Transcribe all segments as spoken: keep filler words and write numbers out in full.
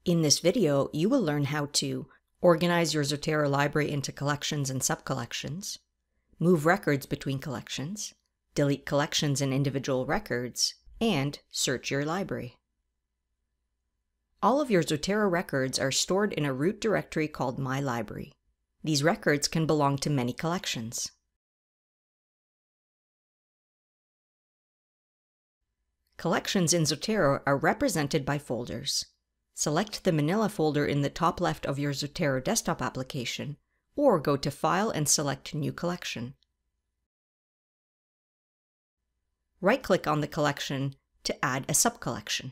In this video, you will learn how to organize your Zotero library into collections and subcollections, move records between collections, delete collections and individual records, and search your library. All of your Zotero records are stored in a root directory called My Library. These records can belong to many collections. Collections in Zotero are represented by folders. Select the Manila folder in the top left of your Zotero desktop application, or go to File and select New Collection. Right-click on the collection to add a subcollection.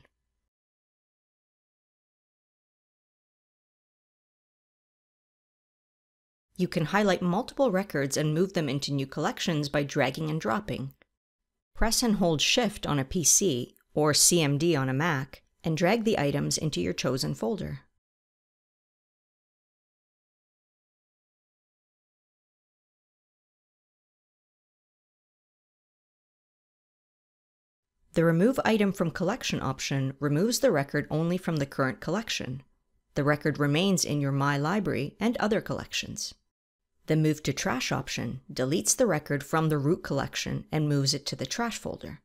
You can highlight multiple records and move them into new collections by dragging and dropping. Press and hold Shift on a P C or C M D on a Mac and drag the items into your chosen folder. The Remove Item from Collection option removes the record only from the current collection. The record remains in your My Library and other collections. The Move to Trash option deletes the record from the root collection and moves it to the trash folder.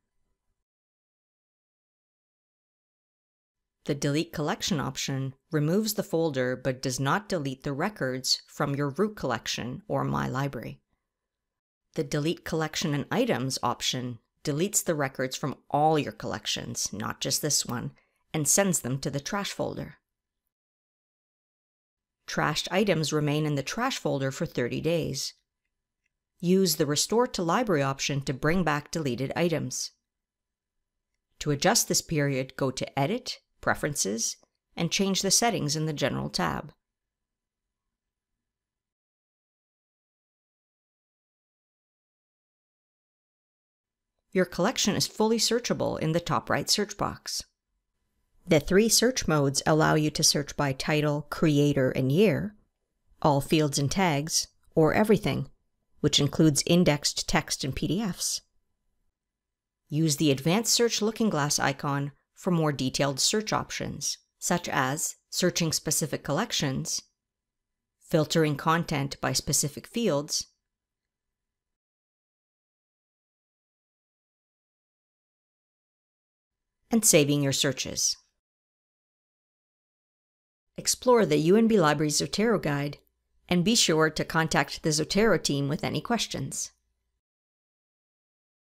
The Delete Collection option removes the folder but does not delete the records from your root collection or My Library. The Delete Collection and Items option deletes the records from all your collections, not just this one, and sends them to the trash folder. Trashed items remain in the trash folder for thirty days. Use the Restore to Library option to bring back deleted items. To adjust this period, go to Edit, Preferences, and change the settings in the General tab. Your collection is fully searchable in the top right search box. The three search modes allow you to search by title, creator, and year, all fields and tags, or everything, which includes indexed text and P D Fs. Use the Advanced Search Looking Glass icon for more detailed search options, such as searching specific collections, filtering content by specific fields, and saving your searches. Explore the U N B Libraries Zotero Guide, and be sure to contact the Zotero team with any questions.